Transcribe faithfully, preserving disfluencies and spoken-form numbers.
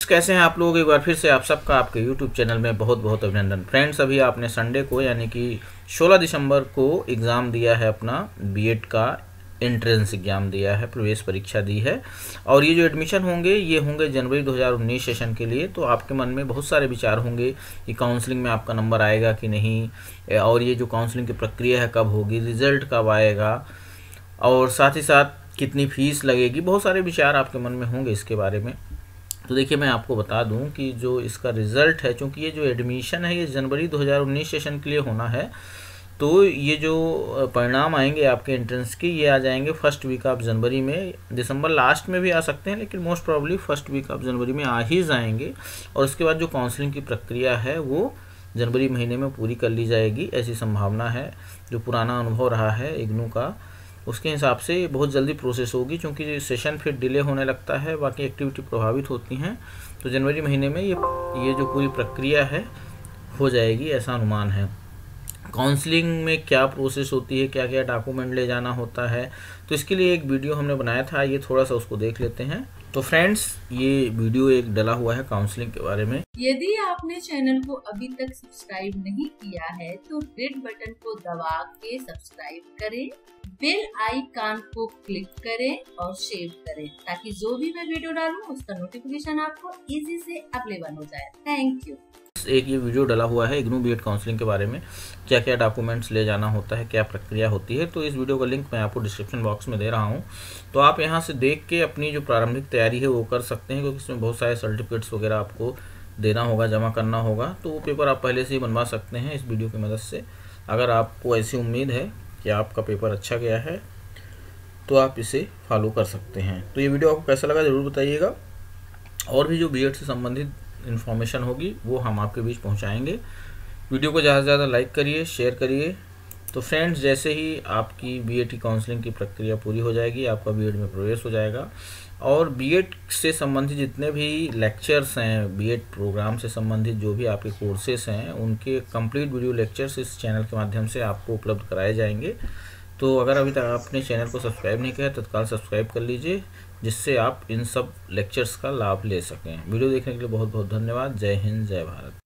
कैसे हैं आप लोग। एक बार फिर से आप सबका आपके यूट्यूब चैनल में बहुत बहुत अभिनंदन। फ्रेंड्स, अभी आपने संडे को यानी कि सोलह दिसंबर को एग्ज़ाम दिया है, अपना बीएड का एंट्रेंस एग्ज़ाम दिया है, प्रवेश परीक्षा दी है। और ये जो एडमिशन होंगे ये होंगे जनवरी दो हज़ार उन्नीस सेशन के लिए। तो आपके मन में बहुत सारे विचार होंगे कि काउंसलिंग में आपका नंबर आएगा कि नहीं, और ये जो काउंसलिंग की प्रक्रिया है कब होगी, रिज़ल्ट कब आएगा, और साथ ही साथ कितनी फ़ीस लगेगी। बहुत सारे विचार आपके मन में होंगे इसके बारे में। तो देखिए, मैं आपको बता दूं कि जो इसका रिज़ल्ट है, चूँकि ये जो एडमिशन है ये जनवरी दो हज़ार उन्नीस सेशन के लिए होना है, तो ये जो परिणाम आएंगे आपके एंट्रेंस के ये आ जाएंगे फर्स्ट वीक ऑफ जनवरी में। दिसंबर लास्ट में भी आ सकते हैं, लेकिन most probably first week of जनवरी में आ ही जाएंगे। और उसके बाद जो काउंसलिंग की प्रक्रिया है वो जनवरी महीने में पूरी कर ली जाएगी, ऐसी संभावना है। जो पुराना अनुभव रहा है इग्नू का, उसके हिसाब से बहुत जल्दी प्रोसेस होगी, क्योंकि सेशन फिर डिले होने लगता है, बाकी एक्टिविटी प्रभावित होती हैं। तो जनवरी महीने में ये ये जो पूरी प्रक्रिया है हो जाएगी, ऐसा अनुमान है। काउंसलिंग में क्या प्रोसेस होती है, क्या क्या डॉक्यूमेंट ले जाना होता है, तो इसके लिए एक वीडियो हमने बनाया था, ये थोड़ा सा उसको देख लेते हैं। तो फ्रेंड्स, ये वीडियो एक डला हुआ है काउंसलिंग के बारे में। यदि आपने चैनल को अभी तक सब्सक्राइब नहीं किया है तो रेड बटन को दबा के सब्सक्राइब करें, बेल आइकन को क्लिक करें और शेयर करें, ताकि जो भी मैं वीडियो डालूं उसका नोटिफिकेशन आपको इजी से अवेलेबल हो जाए। Thank you. एक ये वीडियो डला हुआ है इग्नू बीएड काउंसलिंग के बारे में, क्या क्या डॉक्यूमेंट्स ले जाना होता है, क्या प्रक्रिया होती है। तो इस वीडियो का लिंक मैं आपको डिस्क्रिप्शन बॉक्स में दे रहा हूं, तो आप यहां से देख के अपनी जो प्रारंभिक तैयारी है वो कर सकते हैं, क्योंकि इसमें बहुत सारे सर्टिफिकेट्स वगैरह आपको देना होगा, जमा करना होगा। तो वो पेपर आप पहले से ही बनवा सकते हैं इस वीडियो की मदद से। अगर आपको ऐसी उम्मीद है कि आपका पेपर अच्छा गया है तो आप इसे फॉलो कर सकते हैं। तो ये वीडियो आपको कैसा लगा ज़रूर बताइएगा, और भी जो बीएड से संबंधित इन्फॉर्मेशन होगी वो हम आपके बीच पहुंचाएंगे। वीडियो को ज़्यादा से ज़्यादा लाइक करिए, शेयर करिए। तो फ्रेंड्स, जैसे ही आपकी बीएड की काउंसलिंग की प्रक्रिया पूरी हो जाएगी, आपका बीएड में प्रवेश हो जाएगा। और बीएड से संबंधित जितने भी लेक्चर्स हैं, बीएड प्रोग्राम से संबंधित जो भी आपके कोर्सेस हैं, उनके कंप्लीट वीडियो लेक्चर्स इस चैनल के माध्यम से आपको उपलब्ध कराए जाएंगे। तो अगर अभी तक आपने चैनल को सब्सक्राइब नहीं किया तो तत्काल सब्सक्राइब कर लीजिए, जिससे आप इन सब लेक्चर्स का लाभ ले सकें। वीडियो देखने के लिए बहुत बहुत धन्यवाद। जय हिंद, जय भारत।